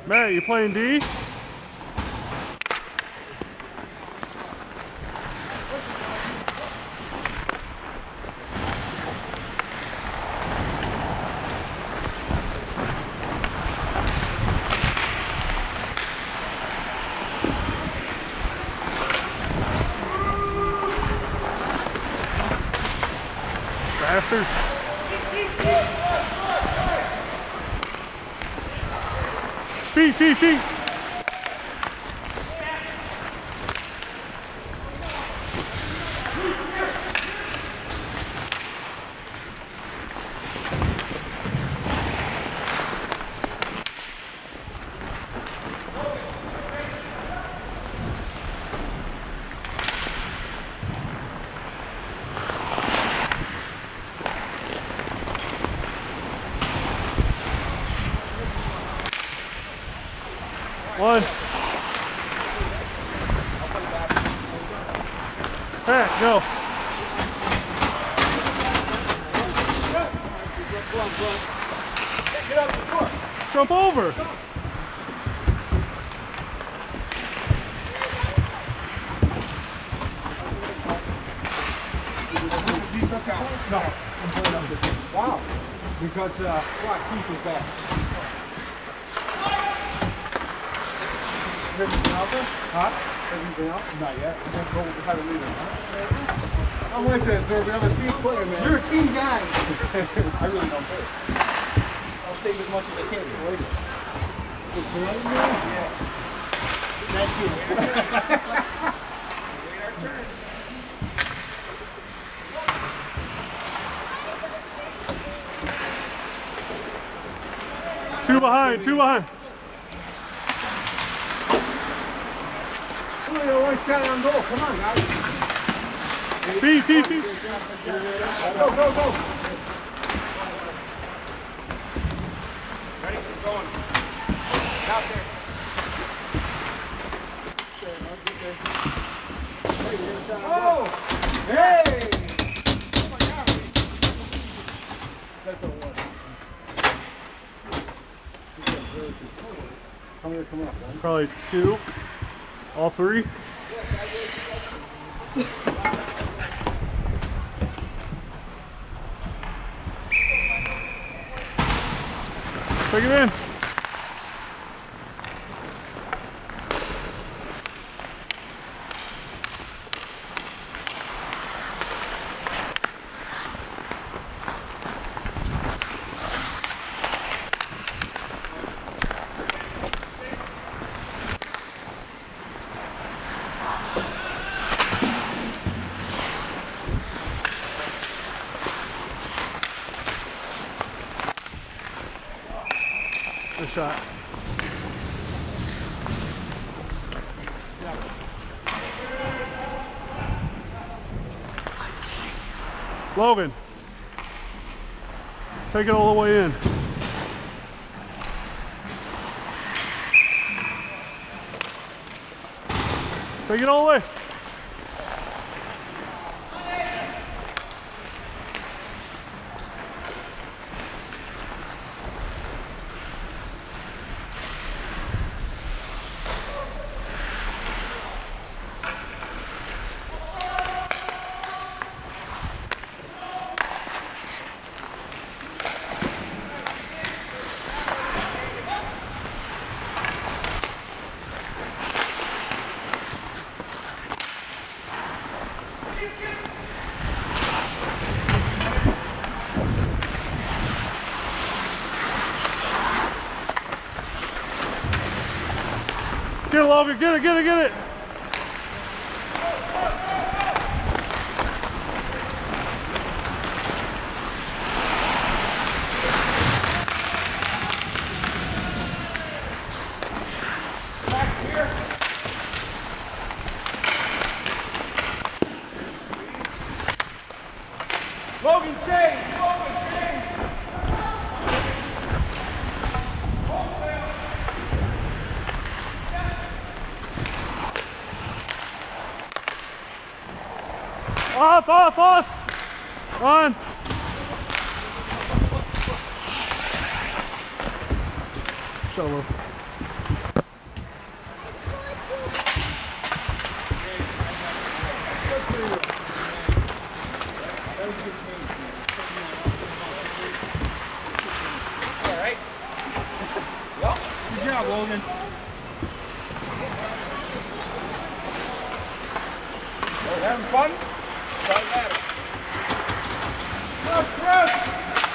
Matt, you playing D? Faster. Feet. One. Pat, go. Get up before. Jump over. No. Wow. Because flat piece is back. Everything out there? Huh? Everything else? Not yet. I'm going to go have a meeting. I'm like that, sir. We have a team player, man. You're a team guy. I really don't play. I'll save as much as I can for later. Yeah. That's you. Wait our turn. Two behind. One shot on goal. Come on, guys. Feet. Go. Ready? We're going. Out there. Oh! Hey! Oh my God. That's the one. How many are coming up? Probably two. All three. Take it in. Good shot. Logan, take it all the way in. Take it all the way. Get it, Logan, get it. Back here. Logan, change. Off. On. Shallow. job, Logan. Having fun? That's all that matters. Go, Chris!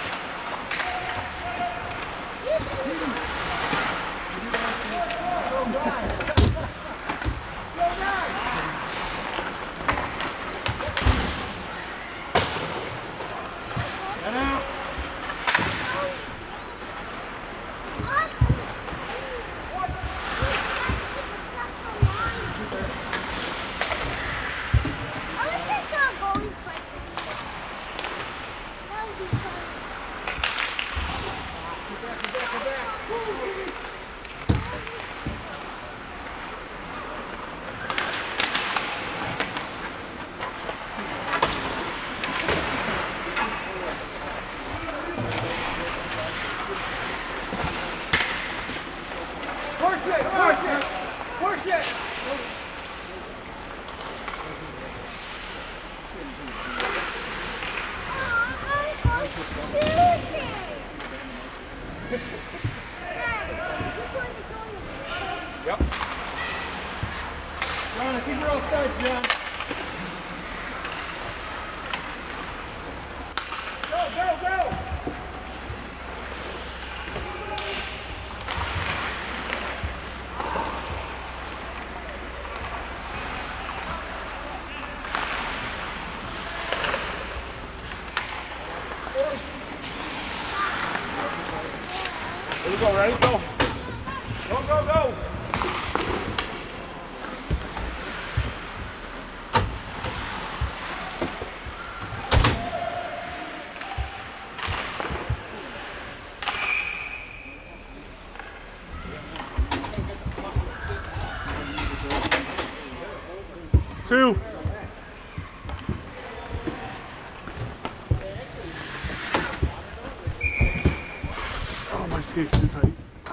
Yep. John, I think we're all set, John. Go, go, go! Here we go, ready? Go. Go, go, go! Two. Oh, my skate's too tight.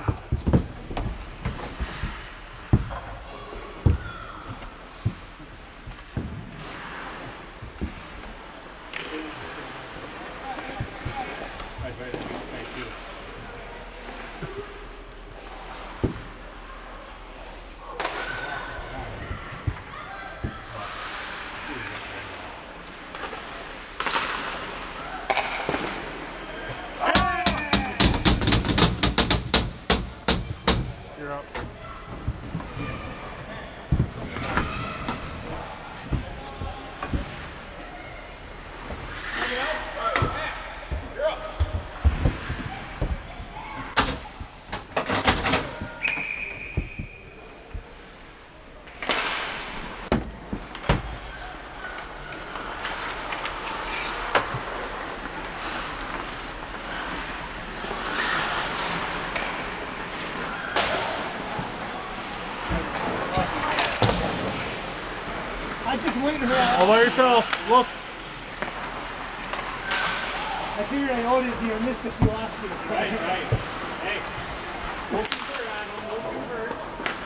You're up. I just waited for that. All by yourself. Look. I figured I owed it to you. I missed the philosophy. Right. Hey. We'll convert on them. We'll convert.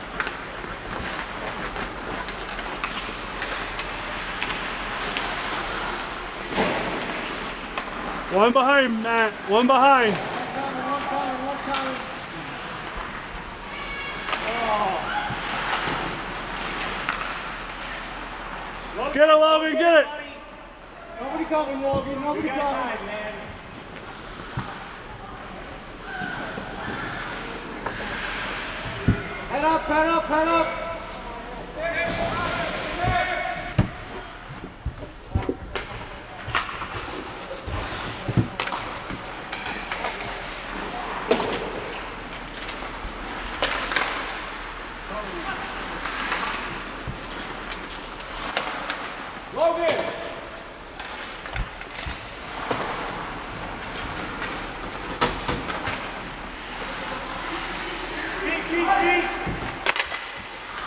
One behind, Matt. One behind. One coming. Get it, Logan. Get it. Nobody coming, Logan. Nobody coming. Man. Head up, head up, head up. Logan! Keep.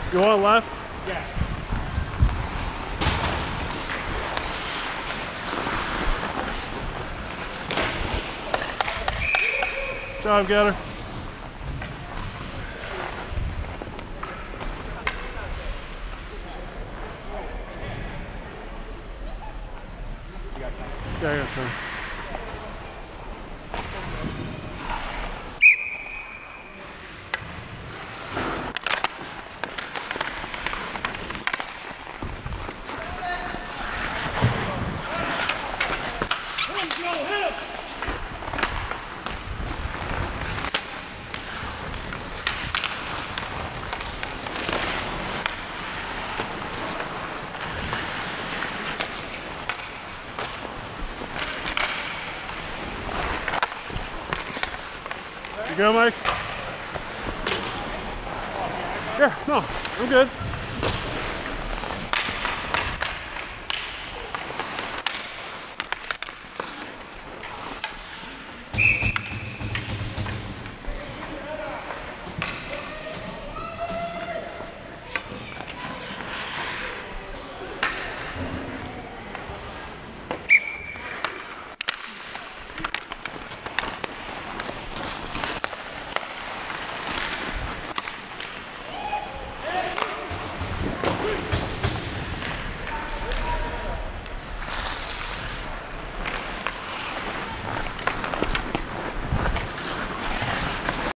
You want left? Yeah. Good job, Getter. Yeah, I got time. You good, Mike? Yeah, no, I'm good.